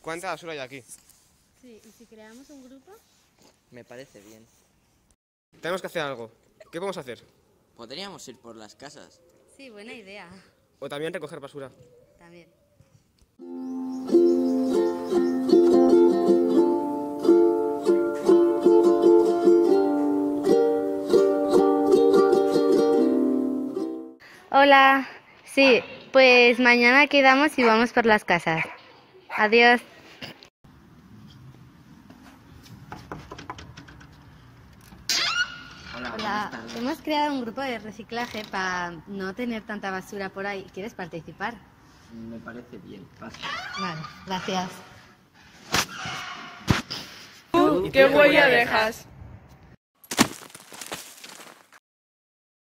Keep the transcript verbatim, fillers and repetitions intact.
¿Cuánta basura hay aquí? Sí, ¿y si creamos un grupo? Me parece bien. Tenemos que hacer algo. ¿Qué podemos hacer? Podríamos ir por las casas. Sí, buena idea. O también recoger basura. También. Hola. Sí, pues mañana quedamos y vamos por las casas. Adiós. Hola, Hola, buenas tardes. hemos creado un grupo de reciclaje para no tener tanta basura por ahí. ¿Quieres participar? Me parece bien. Pasa. Vale, gracias. ¿Qué huella dejas?